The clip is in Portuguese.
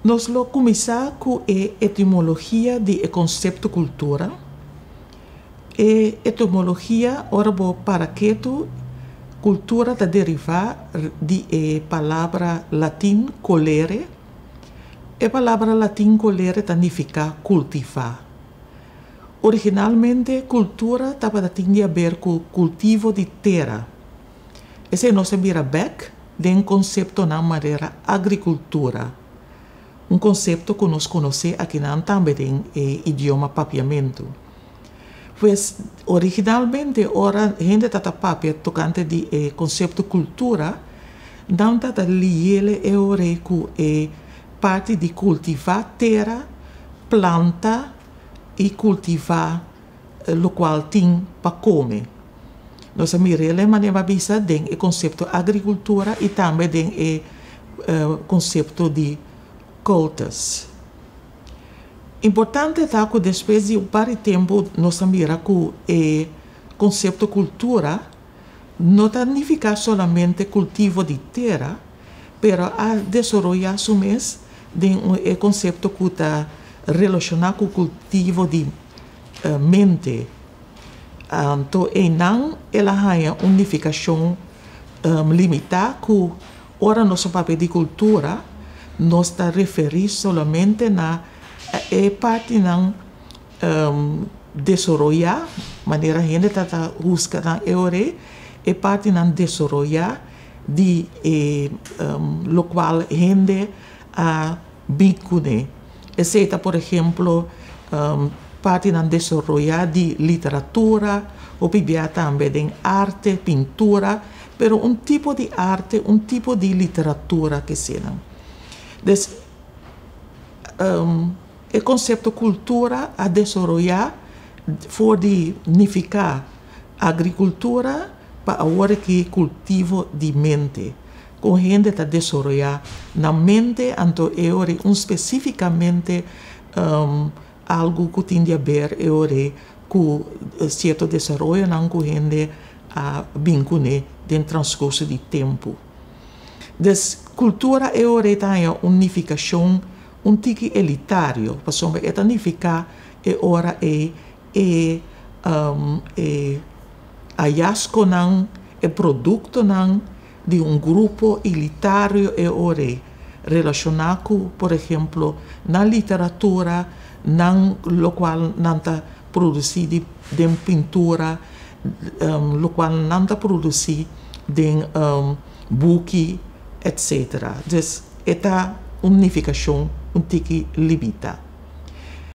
Nós vamos começar com a etimologia do conceito cultura. A etimologia, ora, para que cultura está derivada da palavra latim colere. A palavra latim colere significa cultivar. Originalmente, cultura estava a ver com cultivo de terra. Esse não se mira back de um conceito na maneira agricultura. Conceito que nós conhecemos aqui também em idioma papiamento. Pois, originalmente, ora, a gente está papia tocante de conceito cultura, não está liele com parte de cultivar terra, planta e cultivar o qual tem para comer. Nós miramos maneira bisa den o conceito agricultura e também den o conceito de cultas. Importante é que depois de um tempo nós miramos que o conceito cultura não significa somente cultivo de terra, pero a desenvolver o conceito que está relacionado com o cultivo de mente. Então, não ela há uma unificação limitada que ora nosso papel de cultura não está referido somente na parte não desenvolver, maneira a gente está buscando a parte não desenvolver de lo qual a gente vincula. Exceto, por exemplo, parte não desenvolver de literatura, ou também de arte, pintura, pero tipo de arte, tipo de literatura que seja. Então, o conceito cultura a desenvolver for de unificar agricultura para agora que cultivo de mente. Com gente está desenvolver na mente, então é especificamente algo que tem a ver com certo desenvolvimento não com gente a vincular no transcurso de tempo. Des cultura é uma unificação tique elitário, por exemplo, é unificar ora hallazgo não produto não de grupo elitário relacionado com, por exemplo, na literatura, não lo qual não está produzido de pintura, lo qual não está produzido de book, etc. Então, esta unificação tique limita.